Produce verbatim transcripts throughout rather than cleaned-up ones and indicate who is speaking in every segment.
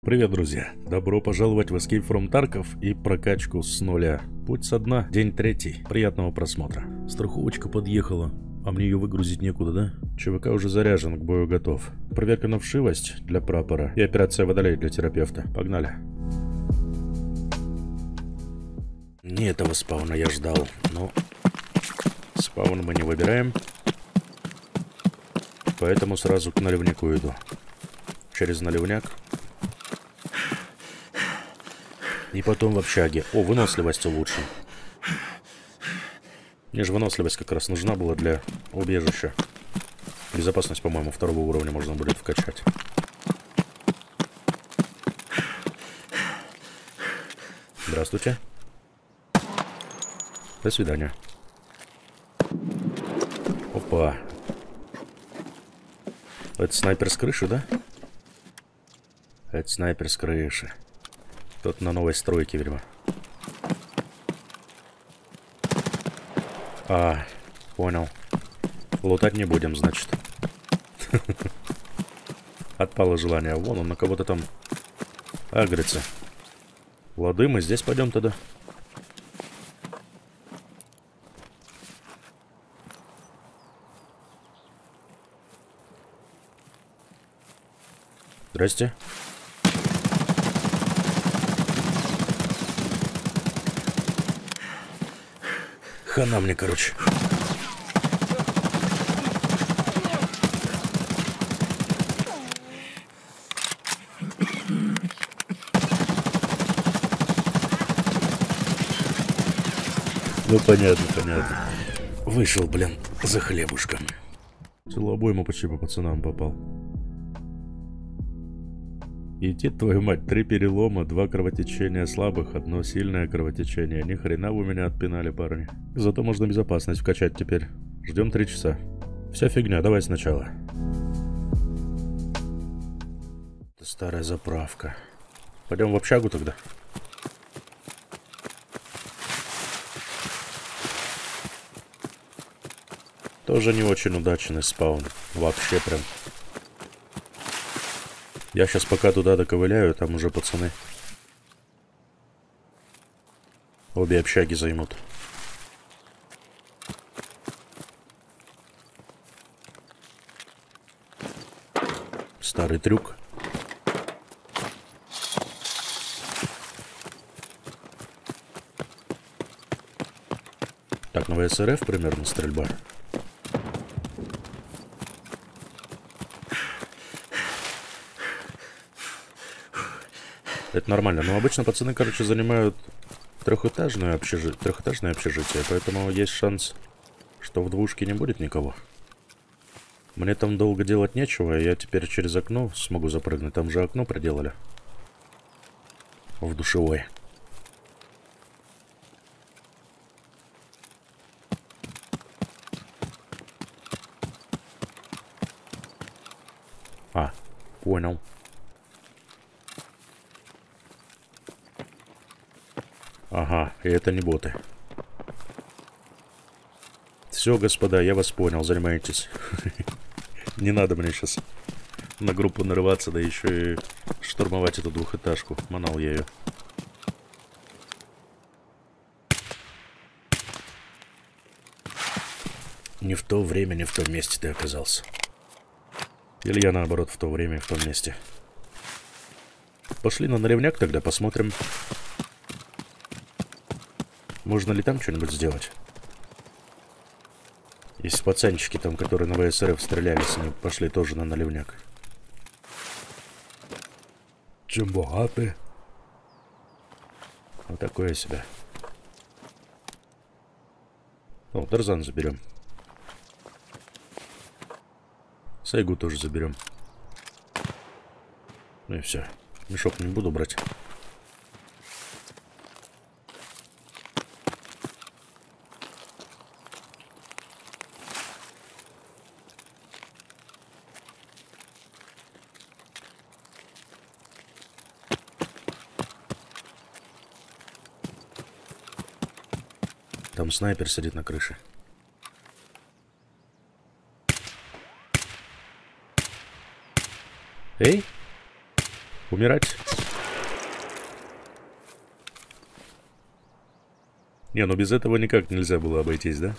Speaker 1: Привет, друзья! Добро пожаловать в Escape from Tarkov и прокачку с нуля. Путь со дна, день третий. Приятного просмотра. Страховочка подъехала, а мне ее выгрузить некуда, да? ЧВК уже заряжен, к бою готов. Проверка на вшивость для прапора и операция Водолей для терапевта. Погнали. Не этого спауна я ждал, но спаун мы не выбираем. Поэтому сразу к наливнику иду. Через наливняк. И потом в общаге. О, выносливость улучшим. Мне же выносливость как раз нужна была для убежища. Безопасность, по-моему, второго уровня можно будет вкачать. Здравствуйте. До свидания. Опа. Это снайпер с крыши, да? Это снайпер с крыши. Тут на новой стройке, видимо. А, понял. Лутать не будем, значит. Отпало желание. Вон он на кого-то там агрится. Лады, мы здесь пойдем тогда. Здрасте. Хана мне, короче. Ну, понятно, понятно. Вышел, блин, за хлебушком. Целую обойму почти по пацанам попал. Идти, твою мать, три перелома, два кровотечения слабых, одно сильное кровотечение. Ни хрена вы меня отпинали, парни. Зато можно безопасность вкачать теперь. Ждем три часа. Вся фигня, давай сначала. Это старая заправка. Пойдем в общагу тогда. Тоже не очень удачный спаун. Вообще прям. Я сейчас пока туда доковыляю, там уже пацаны обе общаги займут. Старый трюк. Так, на ВСРФ примерно стрельба. Это нормально. Но обычно пацаны, короче, занимают трехэтажное общежитие, трехэтажное общежитие, поэтому есть шанс, что в двушке не будет никого. Мне там долго делать нечего, я теперь через окно смогу запрыгнуть. Там же окно проделали. В душевой. А, понял. Ага, и это не боты. Все, господа, я вас понял, занимайтесь. Не надо мне сейчас на группу нарываться, да еще и штурмовать эту двухэтажку. Манал я ее. Не в то время, не в том месте ты оказался. Или я, наоборот, в то время и в том месте. Пошли на наливняк тогда, посмотрим. Можно ли там что-нибудь сделать? Есть пацанчики там, которые на ВСРФ стрелялись, они пошли тоже на наливняк. Чем богаты? Вот такое себе. О, Тарзан заберем. Сайгу тоже заберем. Ну и все. Мешок не буду брать. Там снайпер сидит на крыше. Эй! Умирать. Не, ну без этого никак нельзя было обойтись, да?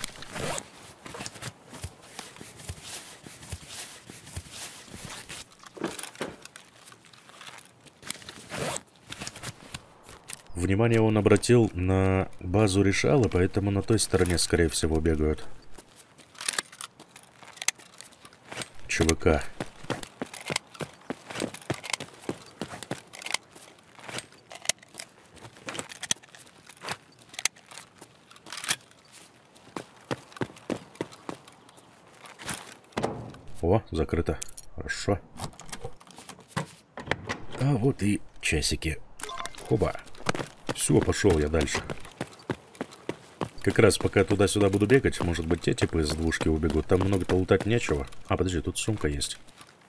Speaker 1: Внимание он обратил на базу решала, поэтому на той стороне, скорее всего, бегают. ЧВК. О, закрыто. Хорошо. А вот и часики. Хоба. Все, пошел я дальше. Как раз пока туда-сюда буду бегать, может быть, те типы из двушки убегут. Там много-то лутать нечего. А, подожди, тут сумка есть.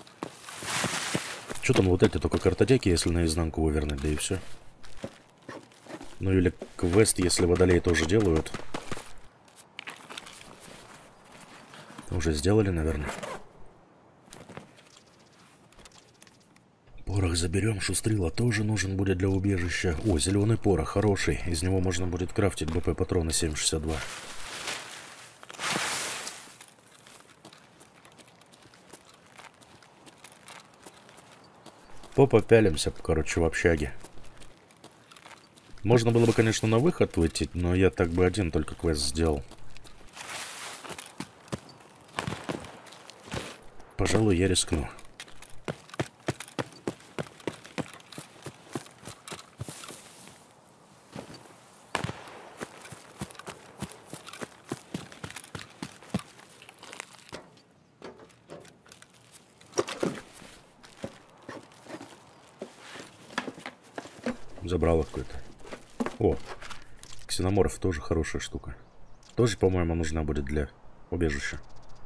Speaker 1: Что там лутать-то? Только картотеки, если наизнанку вывернуть, да и все. Ну или квест, если водолей тоже делают. Уже сделали, наверное. Порох заберем, шустрила тоже нужен будет для убежища. О, зеленый порох, хороший. Из него можно будет крафтить БП-патроны семь шестьдесят два. Попопялимся, короче, в общаге. Можно было бы, конечно, на выход выйти, но я так бы один только квест сделал. Пожалуй, я рискну. Забрала какой-то. О, ксеноморф тоже хорошая штука. Тоже, по-моему, нужна будет для убежища.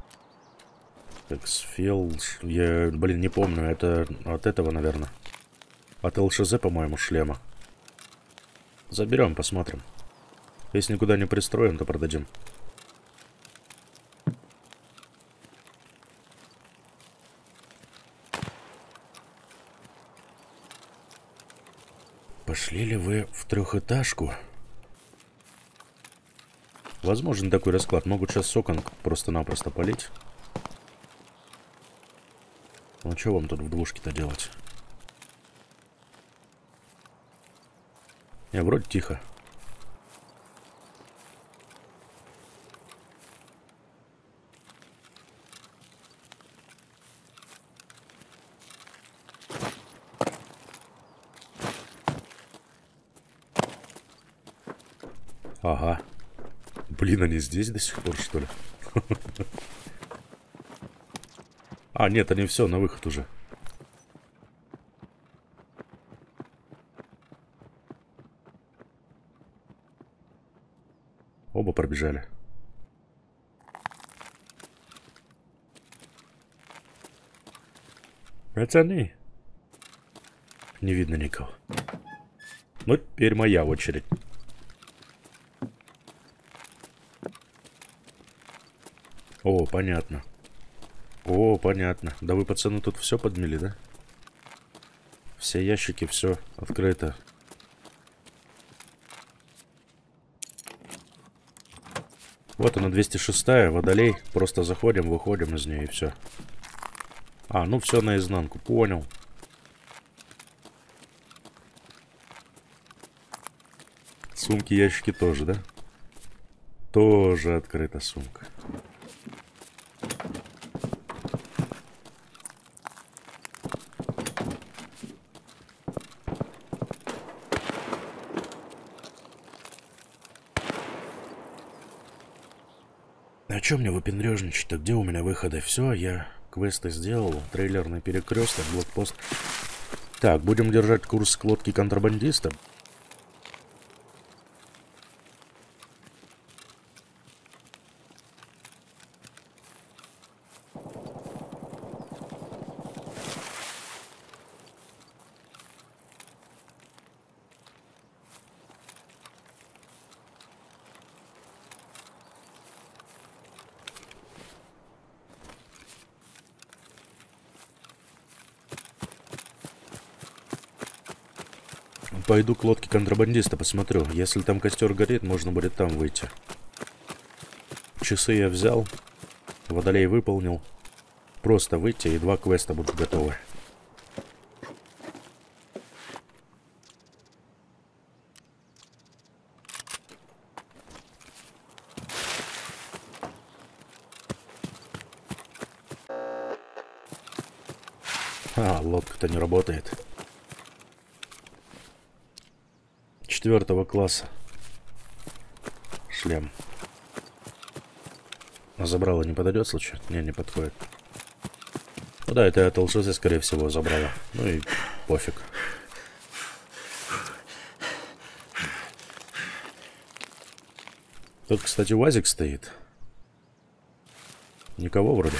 Speaker 1: Эксфил. Я, блин, не помню. Это от этого, наверное. От ЛШЗ, по-моему, шлема. Заберем, посмотрим. Если никуда не пристроим, то продадим. Пошли ли вы в трехэтажку? Возможен такой расклад. Могут сейчас с окон просто-напросто палить. Ну, что вам тут в двушке-то делать? Не, вроде тихо. Ага. Блин, они здесь до сих пор, что ли? А, нет, они все, на выход уже. Оба пробежали. Пацаны. Не видно никого. Ну, теперь моя очередь. О, понятно. О, понятно. Да вы, пацаны, тут все подмели, да? Все ящики, все открыто. Вот она, двести шестая, водолей. Просто заходим, выходим из нее и все. А, ну все наизнанку, понял. Сумки, ящики тоже, да? Тоже открыта сумка. А чё мне выпендрёжничать-то? Где у меня выходы? Все, я квесты сделал. Трейлерный перекресток, блокпост. Так, будем держать курс к лодке контрабандиста. Пойду к лодке контрабандиста посмотрю. Если там костер горит, можно будет там выйти. Часы я взял. Водолей выполнил. Просто выйти, и два квеста будут готовы. А, лодка-то не работает. Четвертого класса. Шлем. А забрала не подойдет, случай? Не, не подходит. Ну да, это я от ЛШЗ, скорее всего, забрала. Ну и пофиг. Тут, кстати, УАЗик стоит. Никого вроде.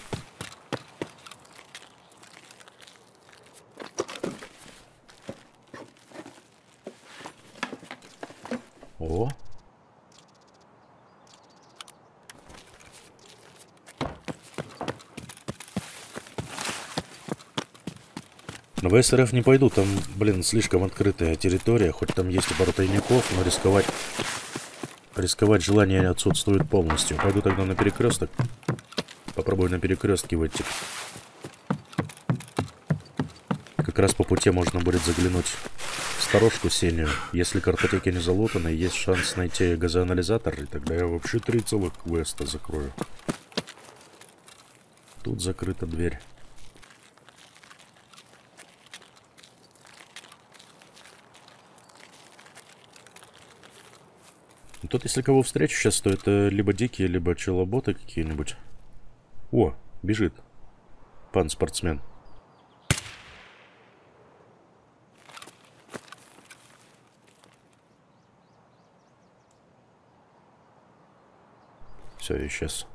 Speaker 1: О. На ВСРФ не пойду, там, блин, слишком открытая территория, хоть там есть и пару тайников, но рисковать, рисковать желание отсутствует полностью. Пойду тогда на перекресток, попробую на перекрестке выйти. Как раз по пути можно будет заглянуть в сторожку синюю. Если картотеки не залутаны, есть шанс найти газоанализатор, и тогда я вообще три целых квеста закрою. Тут закрыта дверь. Тут, если кого встречу сейчас, то это либо дикие, либо челоботы какие-нибудь. О, бежит. Пан спортсмен. Все, исчез.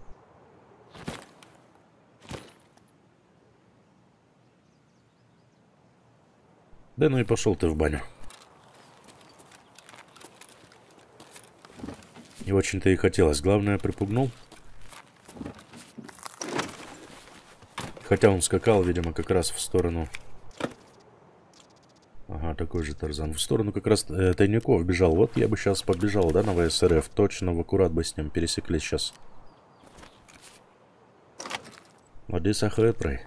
Speaker 1: Да ну и пошел ты в баню. Не очень-то и хотелось. Главное, припугнул. Хотя он скакал, видимо, как раз в сторону... Ага, такой же Тарзан. В сторону как раз э, тайников бежал. Вот я бы сейчас побежал, да, на ВСРФ. Точно в аккурат бы с ним пересеклись сейчас. Одесса хэтрый.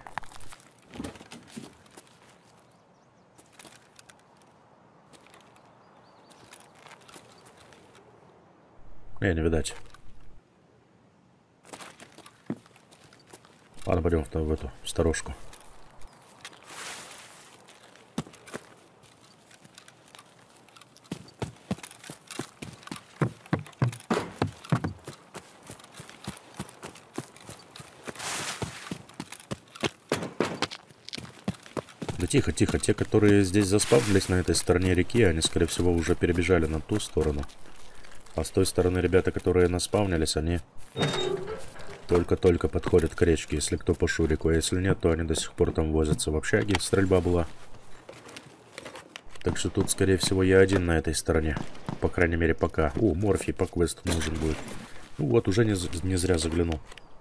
Speaker 1: Не, не видать. Ладно, пойдем в, в эту сторожку. Да тихо, тихо. Те, которые здесь заспавнились на этой стороне реки, они, скорее всего, уже перебежали на ту сторону. А с той стороны ребята, которые наспавнились, они только-только подходят к речке, если кто по шурику. А если нет, то они до сих пор там возятся в общаге. Стрельба была. Так что тут, скорее всего, я один на этой стороне. По крайней мере, пока. О, морфий по квесту нужен будет. Ну вот, уже не, не зря заглянул.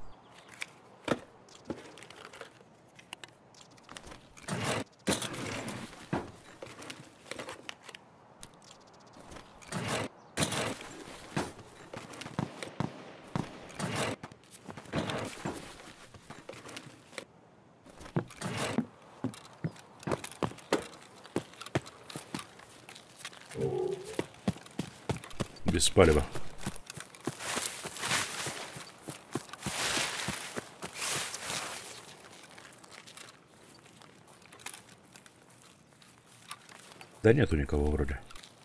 Speaker 1: Без палева. Да нету никого вроде.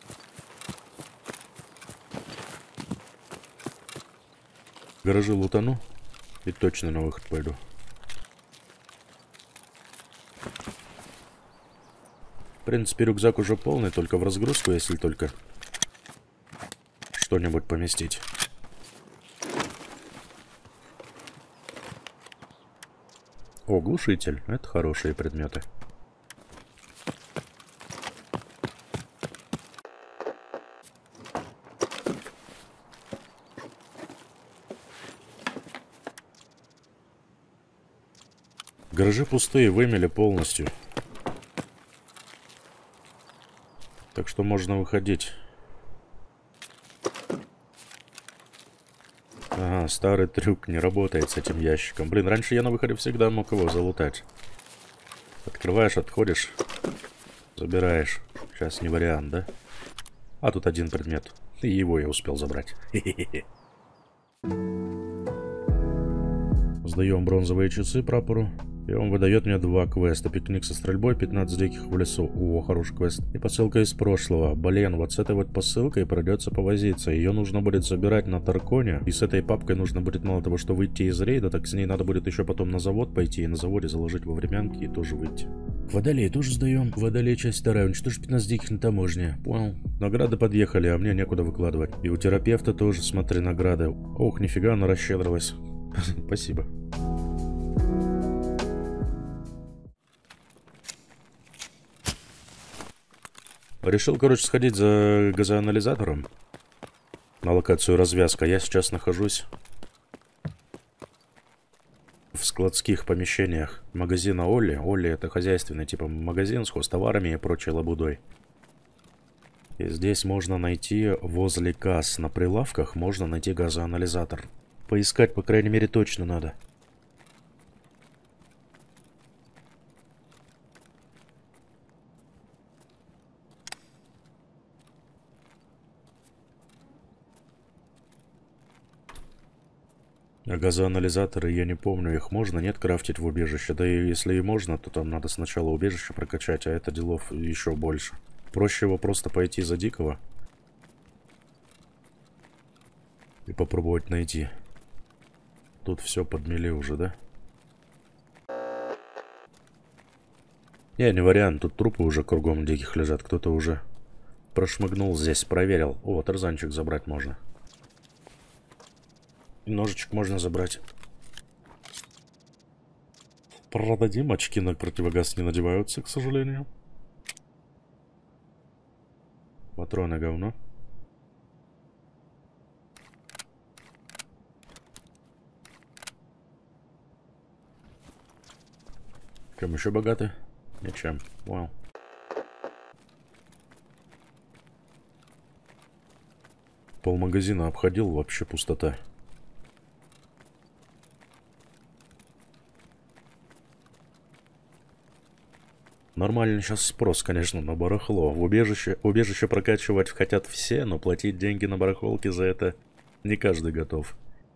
Speaker 1: Гаражи лутану и точно на выход пойду. В принципе, рюкзак уже полный, только в разгрузку, если только что-нибудь поместить. О, глушитель. Это хорошие предметы. Гаражи пустые, вымели полностью. Так что можно выходить. Ага, старый трюк не работает с этим ящиком. Блин, раньше я на выходе всегда мог его залутать. Открываешь, отходишь, забираешь. Сейчас не вариант, да? А тут один предмет. И его я успел забрать. Сдаем бронзовые часы прапору. И он выдает мне два квеста. Пикник со стрельбой, пятнадцать диких в лесу. О, хороший квест. И посылка из прошлого. Блин, вот с этой вот посылкой придется повозиться. Ее нужно будет забирать на Тарконе. И с этой папкой нужно будет мало того, что выйти из рейда, так с ней надо будет еще потом на завод пойти. И на заводе заложить во времянки и тоже выйти. Водолей тоже сдаем. Водолей часть вторая. Уничтожить пятнадцать диких на таможне. Понял. Награды подъехали, а мне некуда выкладывать. И у терапевта тоже, смотри, награды. Ох, нифига она расщедрилась. Спасибо. Решил, короче, сходить за газоанализатором на локацию развязка. Я сейчас нахожусь в складских помещениях магазина Олли. Олли — это хозяйственный типа магазин с хозтоварами и прочей лабудой. И здесь можно найти возле касс на прилавках, можно найти газоанализатор. Поискать, по крайней мере, точно надо. А газоанализаторы, я не помню, их можно, нет, крафтить в убежище. Да и если и можно, то там надо сначала убежище прокачать, а это делов еще больше. Проще его просто пойти за дикого и попробовать найти. Тут все подмели уже, да? Не, не вариант, тут трупы уже кругом диких лежат. Кто-то уже прошмыгнул здесь, проверил. О, тарзанчик забрать можно. Ножичек можно забрать. Продадим. Очки на противогаз не надеваются, к сожалению. Патроны говно. Чем еще богаты? Ничем. Вау. Пол магазина обходил, вообще пустота. Нормальный сейчас спрос, конечно, на барахло. В убежище, убежище прокачивать хотят все, но платить деньги на барахолке за это не каждый готов.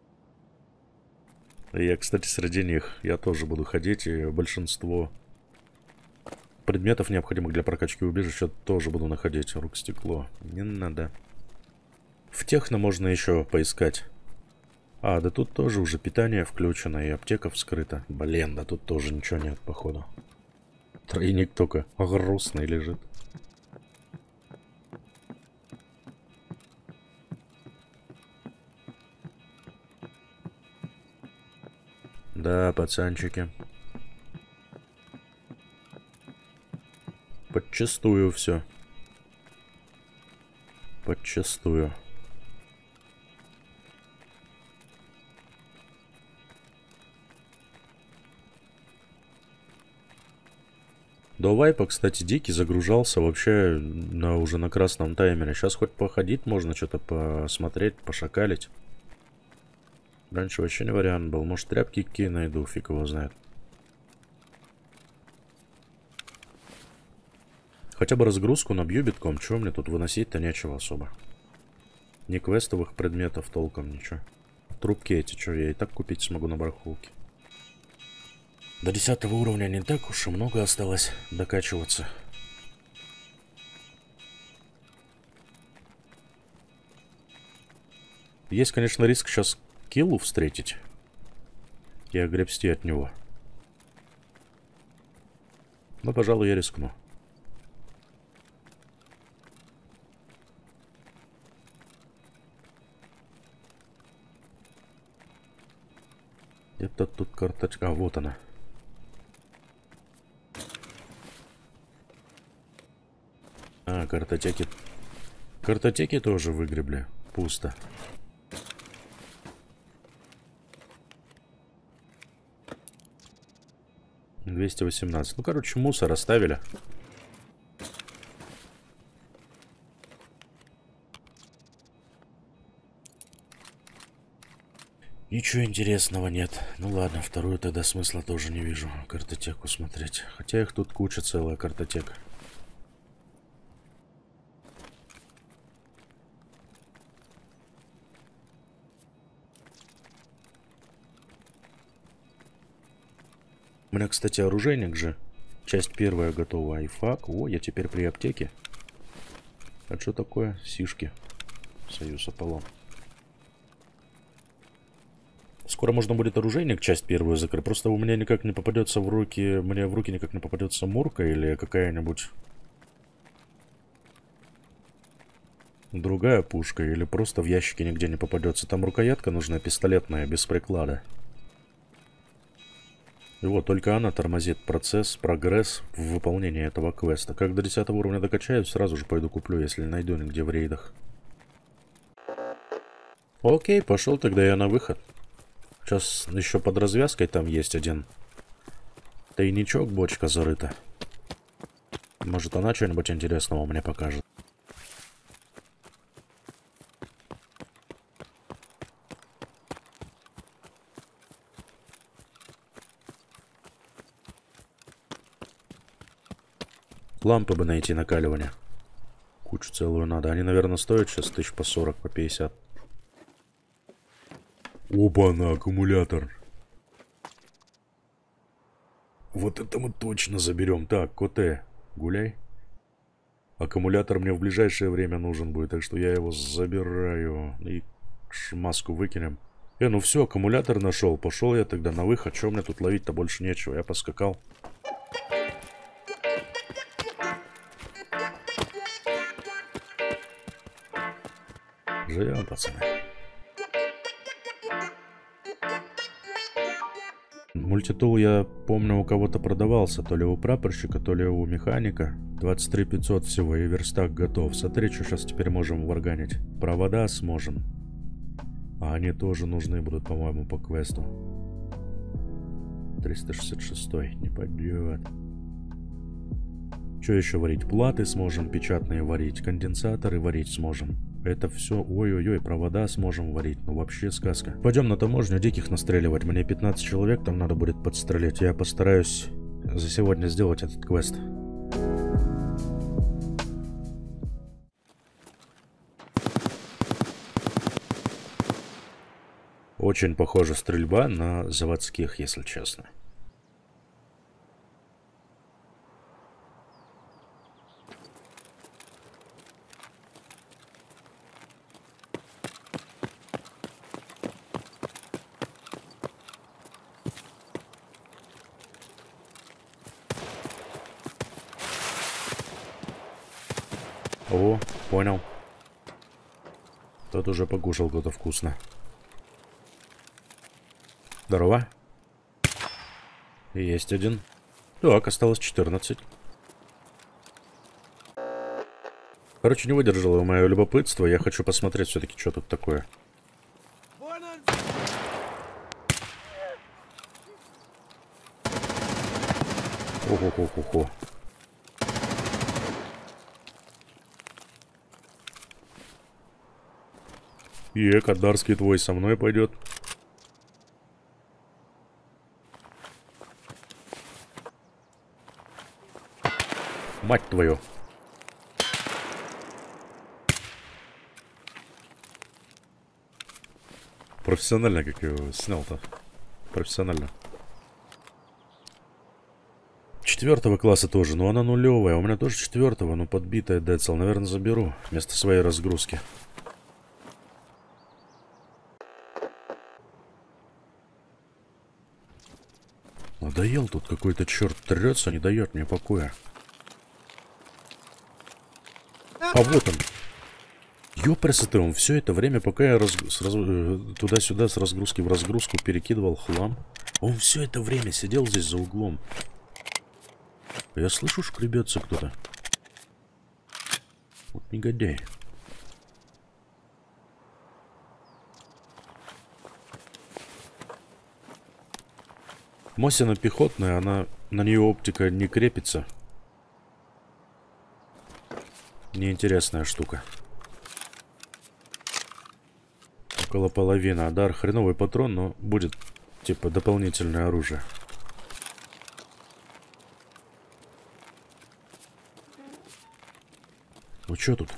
Speaker 1: И я, кстати, среди них. Я тоже буду ходить, и большинство предметов, необходимых для прокачки убежища, тоже буду находить. Рук стекло. Не надо. В техно можно еще поискать. А, да тут тоже уже питание включено, и аптека вскрыта. Блин, да тут тоже ничего нет, походу. Тройник только грустный лежит. Да, пацанчики. Подчистую все. Подчистую. До вайпа, кстати, дикий загружался вообще на, уже на красном таймере. Сейчас хоть походить можно, что-то посмотреть, пошакалить. Раньше вообще не вариант был. Может, тряпки какие найду, фиг его знает. Хотя бы разгрузку набью битком. Чего мне тут выносить-то нечего особо. Ни квестовых предметов толком, ничего. Трубки эти, что я и так купить смогу на барахолке. До десятого уровня не так уж и много осталось докачиваться. Есть, конечно, риск сейчас киллу встретить и огребсти от него. Но, пожалуй, я рискну. Это тут карточка. А, вот она. А, картотеки. Картотеки тоже выгребли. Пусто. двести восемнадцать. Ну, короче, мусор оставили. Ничего интересного нет. Ну ладно, вторую тогда смысла тоже не вижу. Картотеку смотреть. Хотя их тут куча, целая картотека. У меня, кстати, оружейник же. Часть первая готова. Айфак. О, я теперь при аптеке. А что такое? Сишки. Союз Аполлон. Скоро можно будет оружейник часть первую закрыть. Просто у меня никак не попадется в руки... Мне в руки никак не попадется Мурка или какая-нибудь... другая пушка. Или просто в ящике нигде не попадется. Там рукоятка нужна пистолетная, без приклада. И вот только она тормозит процесс, прогресс в выполнении этого квеста. Как до десятого уровня докачаюсь, сразу же пойду куплю, если найду нигде в рейдах. Окей, пошел тогда я на выход. Сейчас еще под развязкой там есть один тайничок, бочка зарыта. Может, она что-нибудь интересного мне покажет. Лампы бы найти накаливания. Кучу целую надо. Они, наверное, стоят сейчас тысяч по сорок, по пятьдесят. Опа-на, аккумулятор. Вот это мы точно заберем. Так, Коте, гуляй. Аккумулятор мне в ближайшее время нужен будет, так что я его забираю. И маску выкинем. Э, ну все, аккумулятор нашел. Пошел я тогда на выход. Че мне тут ловить-то больше нечего? Я поскакал. Живем, пацаны. Мультитул я помню у кого-то продавался. То ли у прапорщика, то ли у механика. двадцать три пятьсот всего и верстак готов. Смотри, что сейчас теперь можем варганить. Провода сможем. А они тоже нужны будут, по-моему, по квесту. триста шестьдесят шесть не пойдет. Что еще варить? Платы сможем печатные варить. Конденсаторы варить сможем. Это все, ой-ой-ой, провода сможем варить. Ну вообще сказка. Пойдем на таможню диких настреливать. Мне пятнадцать человек там надо будет подстрелять. Я постараюсь за сегодня сделать этот квест. Очень похожа стрельба на заводских, если честно. О, понял. Тот уже покушал кто-то вкусно. Здорово. Есть один. Так, осталось четырнадцать. Короче, не выдержало мое любопытство. Я хочу посмотреть все-таки, что тут такое. Охо-хо-хо-хо. И Кадарский твой со мной пойдет. Мать твою. Профессионально как я его снял-то. Профессионально. Четвертого класса тоже, но она нулевая. У меня тоже четвертого, но подбитая Децл. Наверное, заберу вместо своей разгрузки. Надоел тут какой-то черт трется, не дает мне покоя. А вот он. Ёпресоты, он все это время, пока я раз... раз... туда-сюда с разгрузки в разгрузку перекидывал хлам, он все это время сидел здесь за углом. Я слышу, шкребется кто-то. Вот негодяй. Мосина пехотная, она на нее оптика не крепится. Неинтересная штука. Около половины. Адар хреновый патрон, но будет типа дополнительное оружие. Ну чё тут?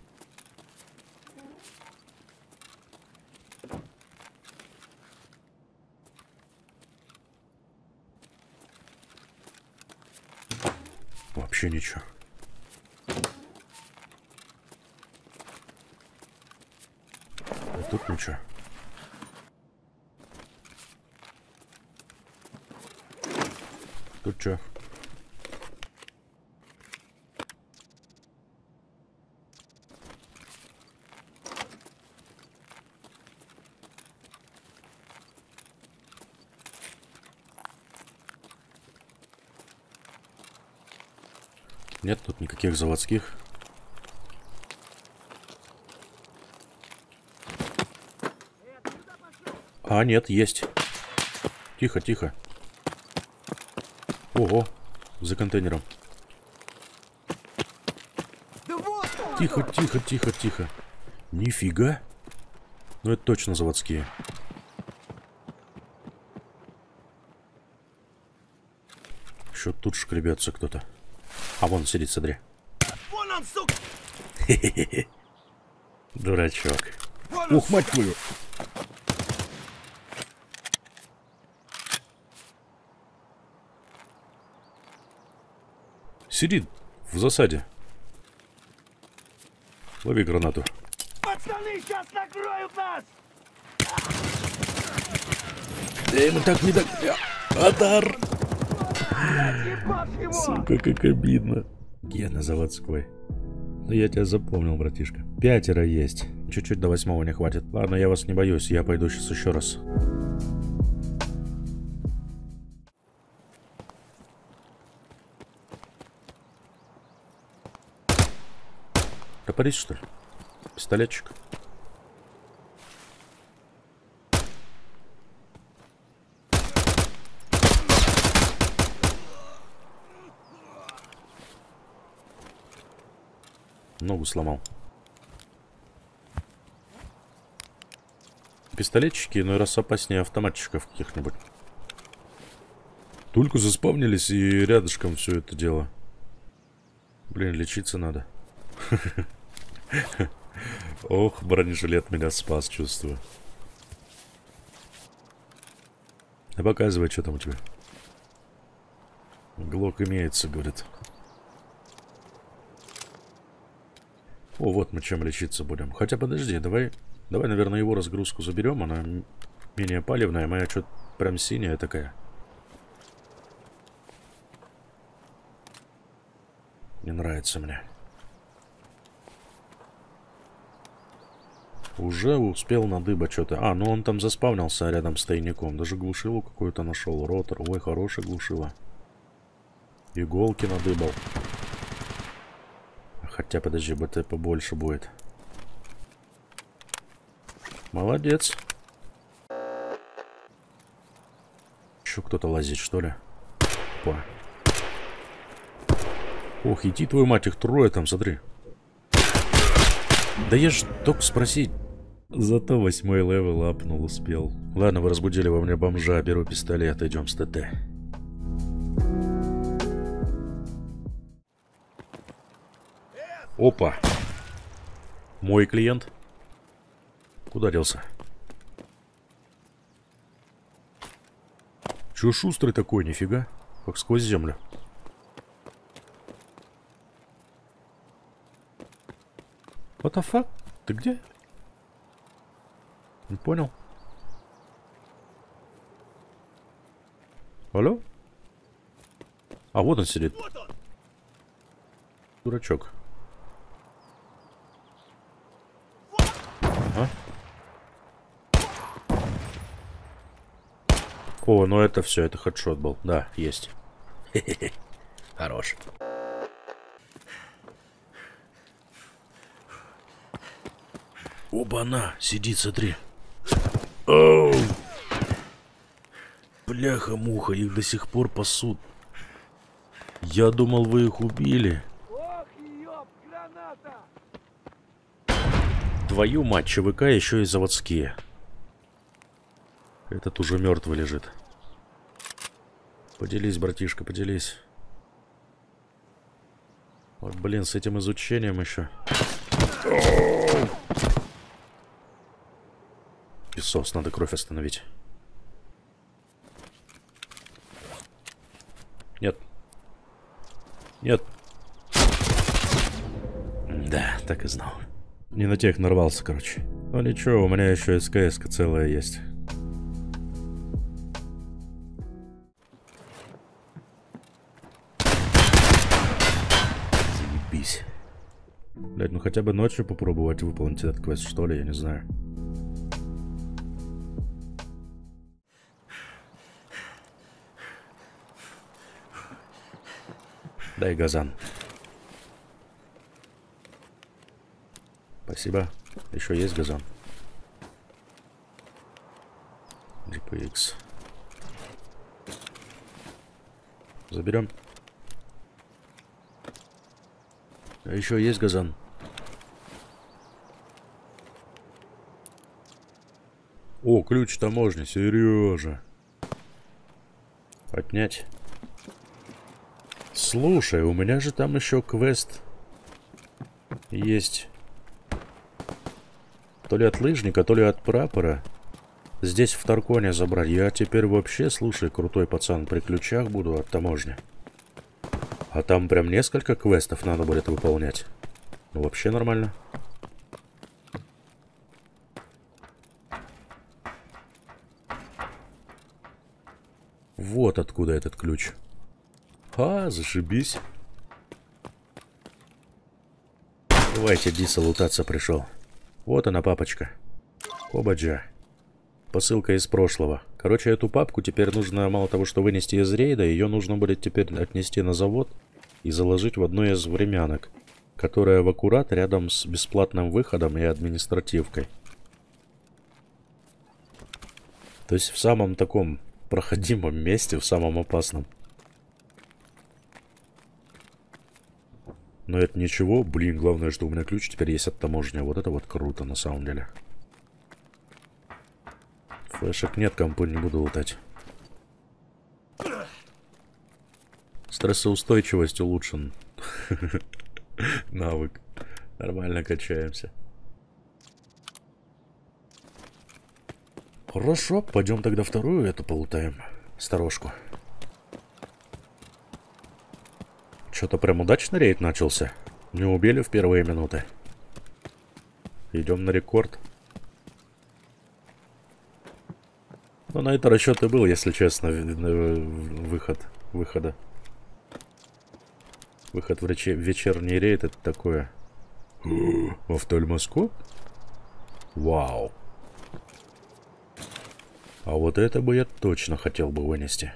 Speaker 1: Вообще ничего. А тут ничего. Тут что? Нет тут никаких заводских. А, нет, есть. Тихо, тихо. Ого, за контейнером. Тихо, тихо, тихо, тихо. Нифига. Ну это точно заводские. Еще тут шкребется кто-то. А вон сидит, смотри.
Speaker 2: Вон он, сука!
Speaker 1: Дурачок. Ух, мать твою! Сидит в засаде. Лови гранату.
Speaker 2: Пацаны сейчас накроют нас!
Speaker 1: Да ему так не так... Адар! Сука, как обидно. Гена заводской. Ну я тебя запомнил, братишка. Пятеро есть. Чуть-чуть до восьмого не хватит. Ладно, я вас не боюсь. Я пойду сейчас еще раз. Топорись, что ли? Пистолетчик. Ногу сломал. Пистолетчики иной раз опаснее автоматчиков каких-нибудь. Только заспавнились и рядышком все это дело. Блин, лечиться надо. Ох, бронежилет меня спас, чувствую. А показывай, что там у тебя. Глок имеется, говорит. О, вот мы чем лечиться будем. Хотя подожди, давай, давай, наверное, его разгрузку заберем. Она менее палевная, моя что-то прям синяя такая. Не нравится мне. Уже успел надыбать что-то. А, ну он там заспавнился рядом с тайником. Даже глушилу какую-то нашел. Ротор. Ой, хорошая глушила. Иголки надыбал. Хотя, подожди, БТ побольше будет. Молодец. Еще кто-то лазит, что ли? Опа. Ох, иди твою мать, их трое там, смотри. Да я ж только спросить. Зато восьмой левел апнул, успел. Ладно, вы разбудили во мне бомжа. Беру пистолет, идем с ТТ. Опа. Мой клиент. Куда делся? Чё шустрый такой, нифига? Как сквозь землю. What the fuck? Ты где? Не понял. Алло? А вот он сидит. Дурачок. Ага. О, ну это все, это хедшот был. Да, есть. Хе-хе-хе. Хорош. Оба-на, сидит, смотри. Оу! Бляха-муха, их до сих пор пасут. Я думал, вы их убили.
Speaker 2: Ох, ёб, граната!
Speaker 1: Твою мать, ЧВК еще и заводские. Этот уже мертвый лежит. Поделись, братишка, поделись. Вот, блин, с этим изучением еще. Песос, надо кровь остановить. Нет. Нет. Да, так и знал. Не на тех нарвался, короче. Ну ничего, у меня еще СКС-ка целая есть. Заебись. Блядь, ну хотя бы ночью попробовать выполнить этот квест, что ли, я не знаю. Дай газан. Спасибо. Еще есть газон. джи пи икс. Заберем. А еще есть газон. О, ключ таможни, Сережа. Отнять. Слушай, у меня же там еще квест есть. То ли от лыжника, то ли от прапора. Здесь в Тарконе забрать. Я теперь вообще, слушай, крутой пацан, при ключах буду от таможни. А там прям несколько квестов надо будет выполнять. Ну, вообще нормально. Вот откуда этот ключ. А, зашибись. Давайте, Диса лутаться пришел. Вот она, папочка. Кобаджа. Посылка из прошлого. Короче, эту папку теперь нужно, мало того, что вынести из рейда, ее нужно будет теперь отнести на завод и заложить в одну из времянок, которая в аккурат рядом с бесплатным выходом и административкой. То есть в самом таком проходимом месте, в самом опасном. Но это ничего. Блин, главное, что у меня ключ теперь есть от таможни. Вот это вот круто, на самом деле. Флешек нет, компы не буду лутать. Стрессоустойчивость улучшен. Навык. Нормально качаемся. Хорошо, пойдем тогда вторую эту полутаем. Сторожку. Что-то прям удачно рейд начался. Не убили в первые минуты. Идем на рекорд. Ну, на это расчет и был, если честно, выход. Выхода. Выход в вечерний рейд — это такое. Офтальмоскоп? Вау. А вот это бы я точно хотел бы вынести.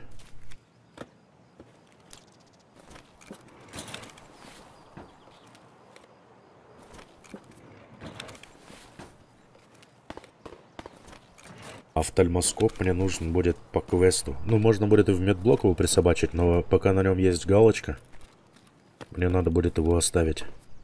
Speaker 1: Офтальмоскоп мне нужен будет по квесту. Ну, можно будет и в медблок его присобачить, но пока на нем есть галочка, мне надо будет его оставить.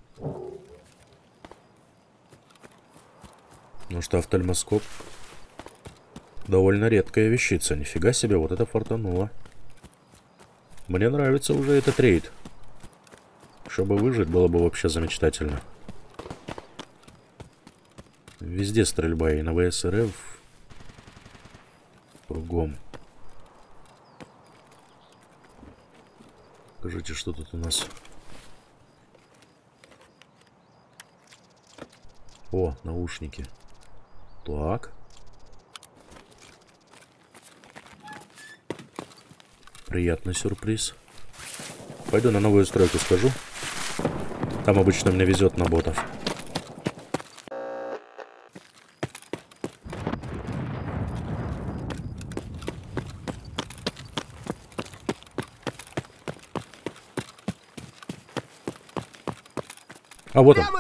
Speaker 1: Потому что офтальмоскоп довольно редкая вещица. Нифига себе, вот это фартануло. Мне нравится уже этот рейд. Чтобы выжить, было бы вообще замечательно. Везде стрельба, и на ВСРФ. Кругом. Скажите, что тут у нас? О, наушники. Так. Приятный сюрприз. Пойду на новую стройку схожу. Там обычно мне везет на ботов. А вот он.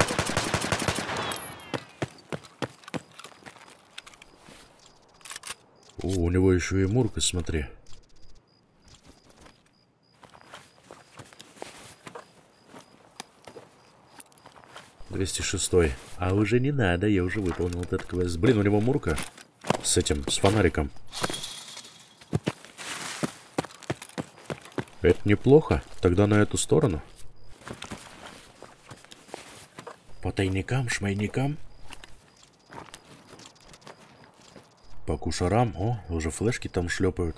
Speaker 1: О, у него еще и мурка, смотри. двести шестой. А уже не надо, я уже выполнил этот квест. Блин, у него мурка с этим, с фонариком. Это неплохо. Тогда на эту сторону. По тайникам, шмайникам. По кушарам. О, уже флешки там шлепают.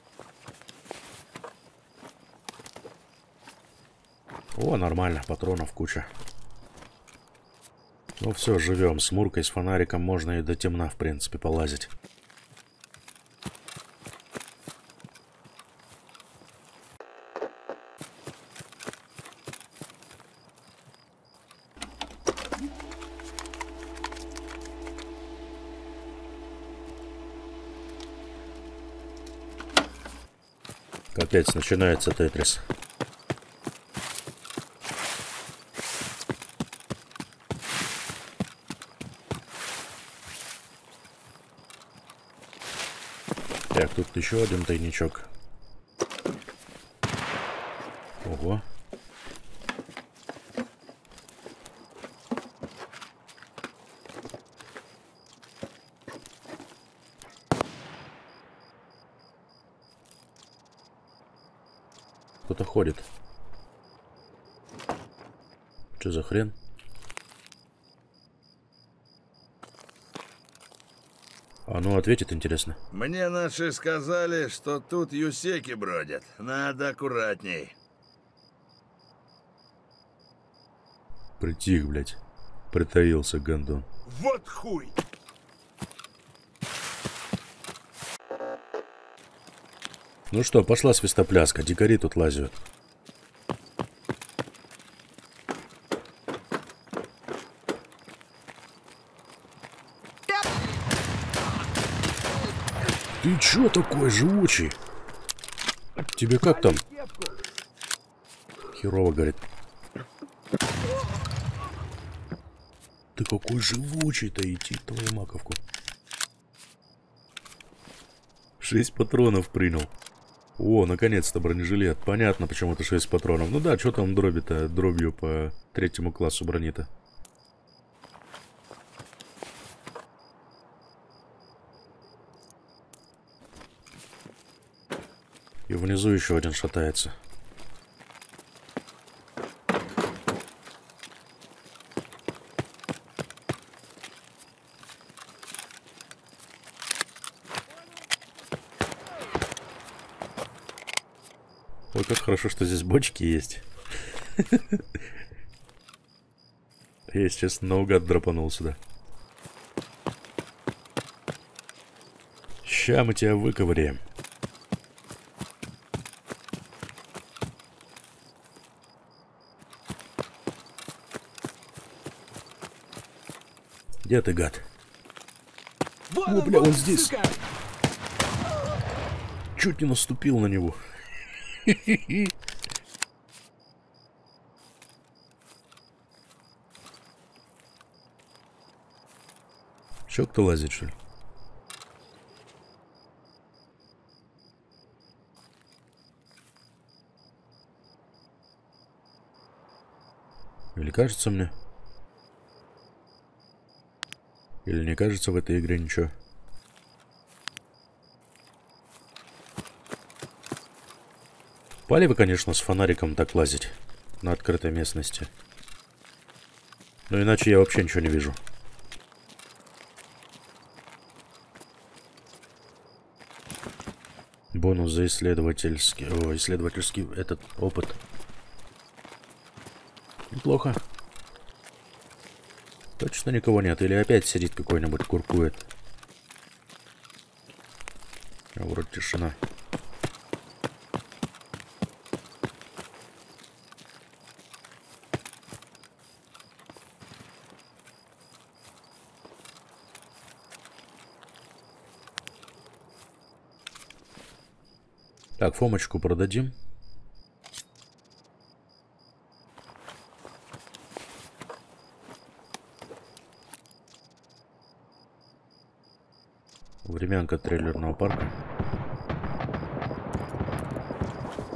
Speaker 1: О, нормально, патронов куча. Ну все, живем. С муркой, с фонариком можно и до темна, в принципе, полазить. Опять начинается Тетрис. Так, тут еще один тайничок. Ого. Кто-то ходит. Что за хрен? А ну ответит, интересно.
Speaker 3: Мне наши сказали, что тут юсеки бродят. Надо аккуратней.
Speaker 1: Притих, блядь. Притаился гандон.
Speaker 2: Вот хуй!
Speaker 1: Ну что, пошла свистопляска. Дикари тут лазят. Ты чё такой живучий? Тебе как там? Херово, говорит. Ты какой живучий-то, идти твою маковку. Шесть патронов принял. О, наконец-то бронежилет. Понятно, почему это шесть патронов. Ну да, что там дроби-то, дробью по третьему классу брони-то. И внизу еще один шатается. Ой, как хорошо, что здесь бочки есть. Я сейчас наугад драпанул сюда. Ща мы тебя выковыряем. Где ты, гад? О, бля, он здесь. Чуть не наступил на него. Чё, кто лазит, что ли? Или кажется мне? Или не кажется в этой игре ничего? Пали вы, конечно, с фонариком так лазить на открытой местности. Но иначе я вообще ничего не вижу. Бонус за исследовательский... О, исследовательский этот опыт. Неплохо. Точно никого нет? Или опять сидит какой-нибудь, куркует? А вроде тишина. Так, фомочку продадим. Времянка трейлерного парка.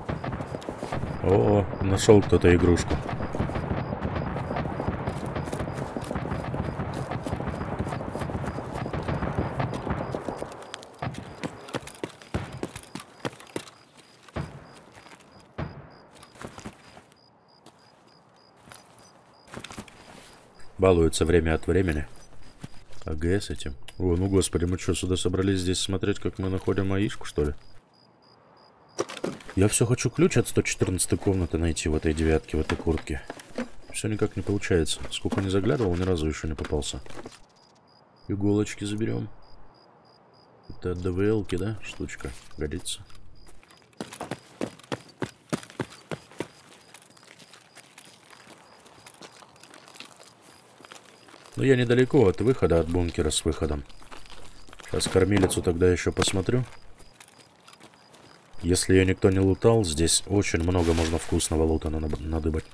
Speaker 1: О, нашел кто-то игрушку. Балуются время от времени. АГС этим. О, ну господи, мы что, сюда собрались здесь смотреть, как мы находим аишку, что ли? Я все хочу ключ от сто четырнадцатой комнаты найти в этой девятке, в этой куртке. Все никак не получается. Сколько не заглядывал, ни разу еще не попался. Иголочки заберем. Это ДВЛки, да, штучка? Годится. Но я недалеко от выхода, от бункера с выходом. Сейчас кормилицу тогда еще посмотрю. Если ее никто не лутал, здесь очень много можно вкусного лута надыбать.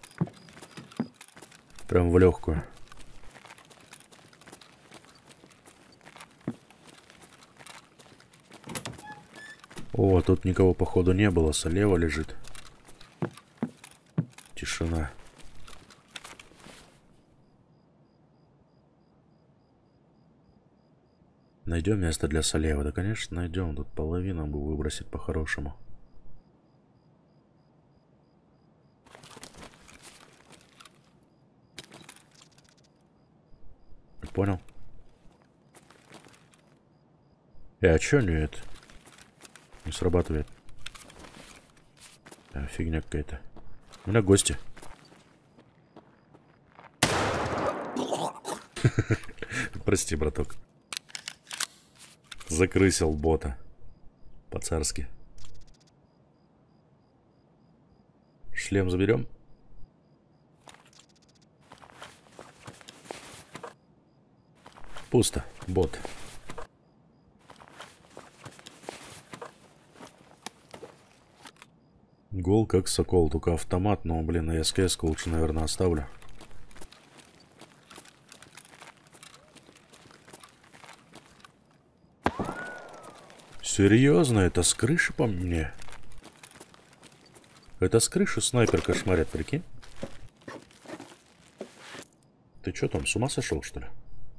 Speaker 1: Прям в легкую. О, тут никого походу не было, слева лежит. Тишина. Найдем место для Салева? Да, конечно, найдем. Тут половину бы выбросить по-хорошему. Понял. Э, а чё нет? Не срабатывает. А, фигня какая-то. У меня гости. Прости, браток. Закрысил бота. По-царски. Шлем заберем. Пусто. Бот. Гол как сокол, только автомат, но, блин, на СКС лучше, наверное, оставлю. Серьезно, это с крыши по мне? Это с крыши снайпер кошмарит, прикинь? Ты что там, с ума сошел, что ли?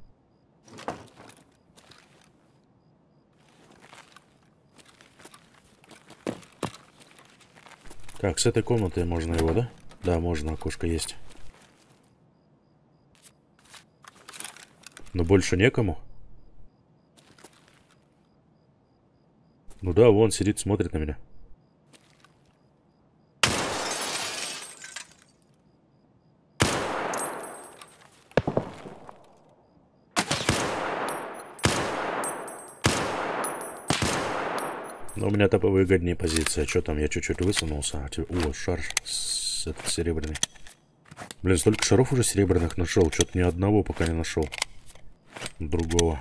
Speaker 1: Так, с этой комнаты можно его, да? Да, можно, окошко есть. Но больше некому. Ну да, вон сидит, смотрит на меня. Но у меня-то повыгоднее позиция. Что там, я чуть-чуть высунулся. О, шар с, этот серебряный. Блин, столько шаров уже серебряных нашел. Что-то ни одного пока не нашел. Другого.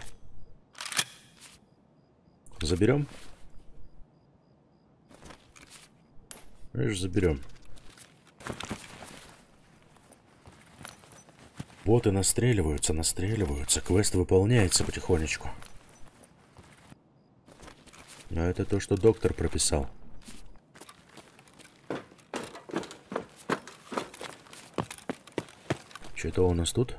Speaker 1: Заберем? Видишь, заберем. Боты настреливаются, настреливаются. Квест выполняется потихонечку. А это то, что доктор прописал. Что это у нас тут?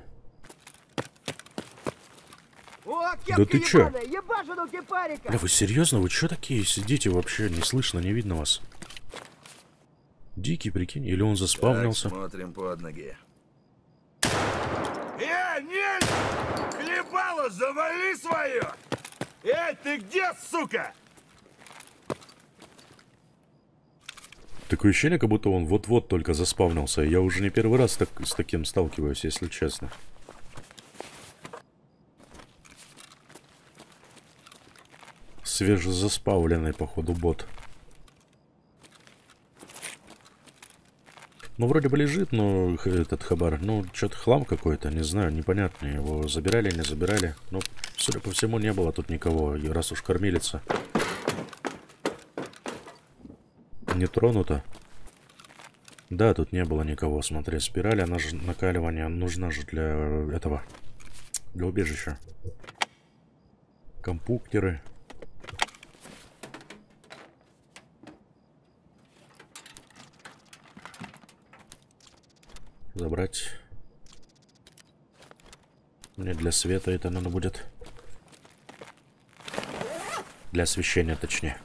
Speaker 2: Вот,
Speaker 1: да ты чё?
Speaker 2: Бля,
Speaker 1: Бля, вы серьезно? Вы чё такие сидите вообще? Не слышно, не видно вас. Дикий, прикинь, или он заспавнился?
Speaker 3: Так, смотрим под ноги.
Speaker 2: Э, нет! Хлебало, завали свое! Эй, ты где, сука?
Speaker 1: Такое ощущение, как будто он вот-вот только заспавнился. Я уже не первый раз так, с таким сталкиваюсь, если честно. Свежезаспавленный, походу, бот. Ну, вроде бы лежит, но этот хабар, ну, что-то хлам какой-то, не знаю, непонятно. Его забирали, не забирали. Ну, судя по всему, не было тут никого, и раз уж кормилица не тронута. Да, тут не было никого, смотри, спираль, она же накаливание нужна же для этого, для убежища. Компьютеры. Забрать. Мне для света это надо будет. Для освещения, точнее.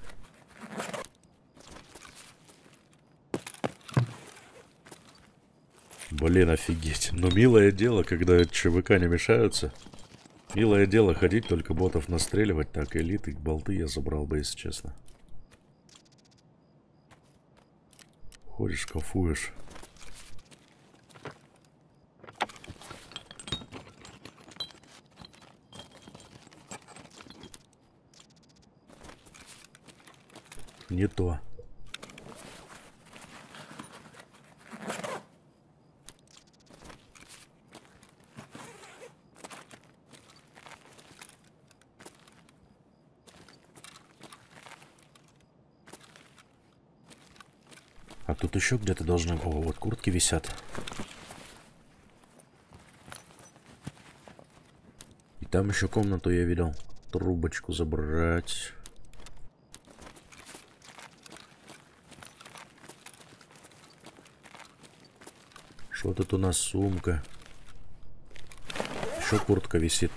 Speaker 1: Блин, офигеть. Но милое дело, когда ЧВК не мешаются. Милое дело ходить, только ботов настреливать. Так, элиты, болты я забрал бы, если честно. Ходишь, кайфуешь. Не то. А тут еще где-то должны... О, вот куртки висят. И там еще комнату я видел. Трубочку забрать. Что тут у нас? Сумка. Еще куртка висит.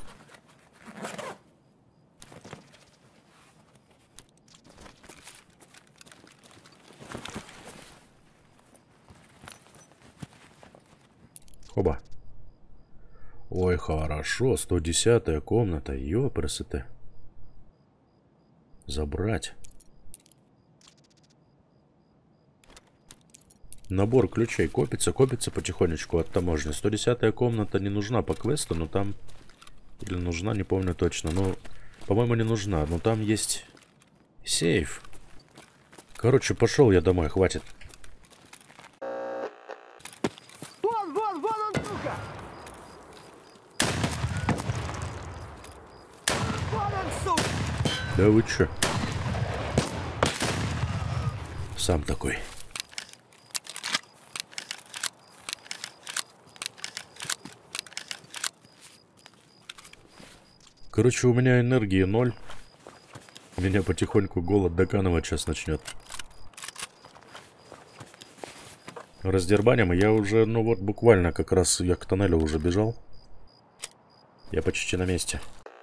Speaker 1: Оба. Ой, хорошо. сто десятая комната. Ёпрст. Забрать. Набор ключей копится, копится потихонечку от таможни. сто десятая комната не нужна по квесту, но там... Или нужна, не помню точно. Но, по-моему, не нужна. Но там есть сейф. Короче, пошел я домой, хватит.
Speaker 2: Вон, вон, вон он, сука! Вон он, сука!
Speaker 1: Да вы чё? Сам такой. Короче, у меня энергии ноль. Меня потихоньку голод доканывать сейчас начнет. Раздербаним, и я уже, ну вот буквально как раз я к тоннелю уже бежал. Я почти на месте.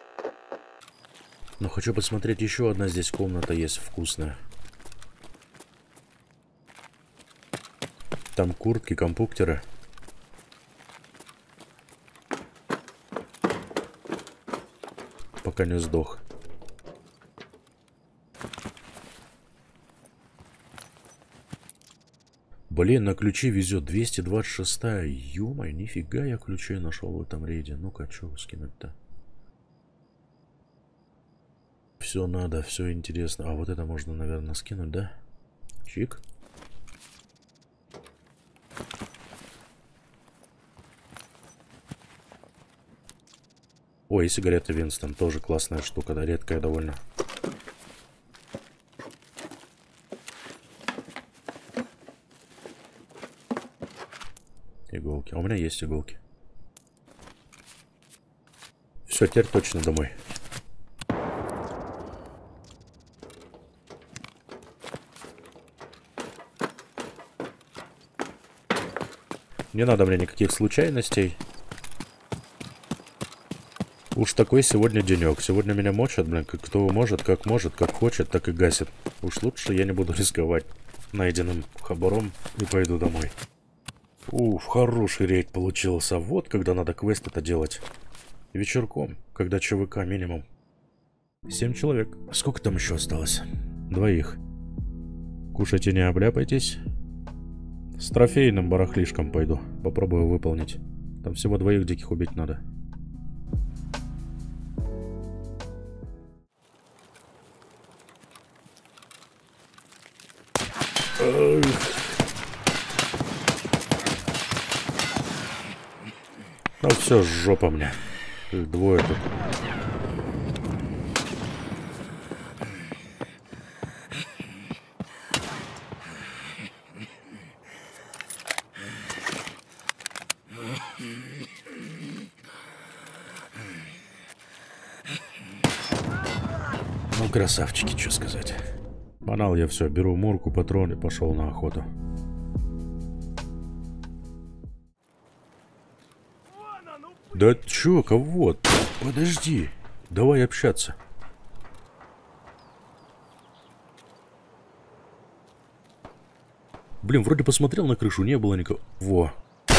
Speaker 1: Но хочу посмотреть, еще одна здесь комната есть вкусная. Там куртки, компьютеры. Пока не сдох. Блин, на ключи везет. двести двадцать шестая. Ё-моё, нифига я ключей нашел в этом рейде. Ну-ка, что скинуть-то? Все надо, все интересно. А вот это можно, наверное, скинуть, да? Чик. Ой, и сигареты Винстон. Тоже классная штука, да, редкая довольно. Иголки. А у меня есть иголки. Все, теперь точно домой. Не надо мне никаких случайностей. Уж такой сегодня денек. Сегодня меня мочат, блин, как кто может, как может, как хочет, так и гасит. Уж лучше я не буду рисковать найденным хабаром и пойду домой. Уф, хороший рейд получился. Вот когда надо квест это делать. Вечерком, когда ЧВК минимум. Семь человек. Сколько там еще осталось? Двоих. Кушайте, не обляпайтесь. С трофейным барахлишком пойду. Попробую выполнить. Там всего двоих диких убить надо. Ну все, жопа мне. Их двое тут. Ну, красавчики, что сказать. Банал, я все, беру мурку, патрон и пошел на охоту. Да чё, кого? Подожди, давай общаться. Блин, вроде посмотрел на крышу, не было никого. Во.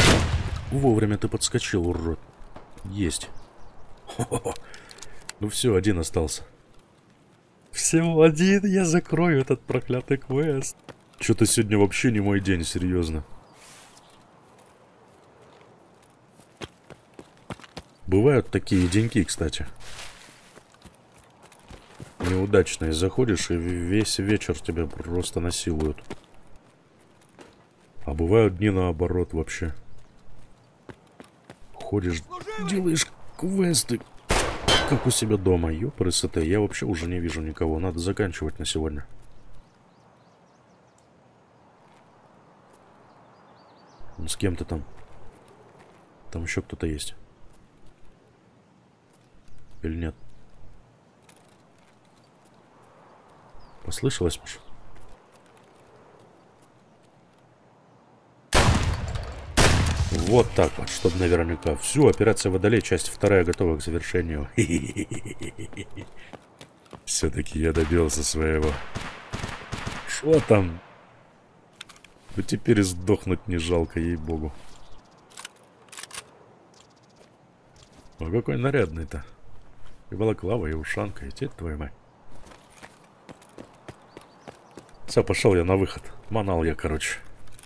Speaker 1: Вовремя ты подскочил, урод. Есть. Хо-хо-хо. Ну все, один остался. Всего один, я закрою этот проклятый квест. Что-то сегодня вообще не мой день, серьезно. Бывают такие деньки, кстати. Неудачные. Заходишь, и весь вечер тебя просто насилуют. А бывают дни наоборот вообще. Ходишь, делаешь квесты, как у себя дома. Ёпрст, я вообще уже не вижу никого. Надо заканчивать на сегодня. Ну, с кем ты там? Там еще кто-то есть. Или нет? Послышалось, может? Вот так вот, чтобы наверняка. Все, операция Водолей, часть вторая готова к завершению. Все-таки я добился своего. Что там? Ну теперь сдохнуть не жалко, ей-богу. Ну какой нарядный-то. И балаклава, и ушанка, и тетя твою мать. Все, пошел я на выход. Манал я, короче.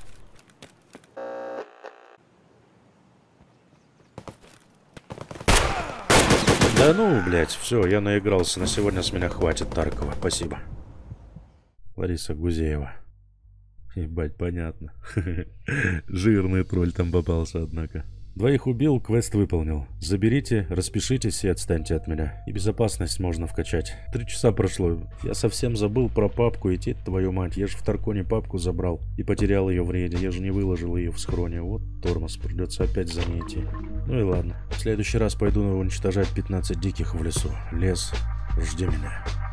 Speaker 1: Да ну, блядь, все, я наигрался. На сегодня с меня хватит, Таркова. Спасибо. Лариса Гузеева. Ебать, понятно. Жирный тролль там попался, однако. Двоих убил, квест выполнил. Заберите, распишитесь и отстаньте от меня. И безопасность можно вкачать. Три часа прошло. Я совсем забыл про папку, и те, твою мать. Я же в Тарконе папку забрал и потерял ее в рейде. Я же не выложил ее в схроне. Вот тормоз, придется опять за ней идти. Ну и ладно. В следующий раз пойду уничтожать пятнадцать диких в лесу. Лес, жди меня.